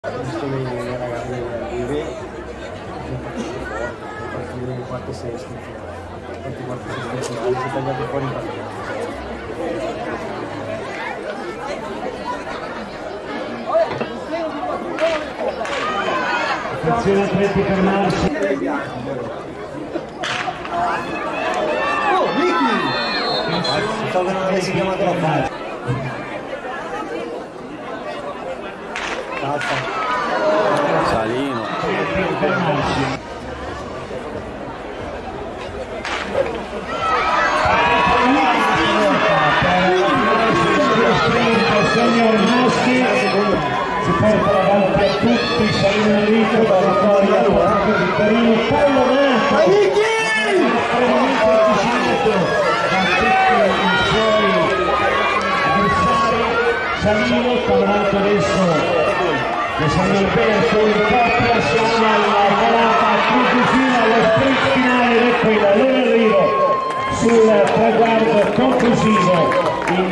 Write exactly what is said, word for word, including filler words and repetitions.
Visto le ragazze di Re, partire le quarte seste in finale, quanti quarte seste in finale, si è tagliato fuori in partita. Attenzione atleti fermarsi. Oh, Vicky! Sto vedendo si chiama la faccia. Salino. Segno Maschi si porta davanti a tutti. Salino Enrico da vittoria di Torino. Paolo Nato estremamente avvicinato da tutti i suoi avversari. Salino parlato adesso che sono Alberto in coppia, siamo alla volata conclusiva, allo sprint finale, ecco il loro arrivo sul traguardo conclusivo.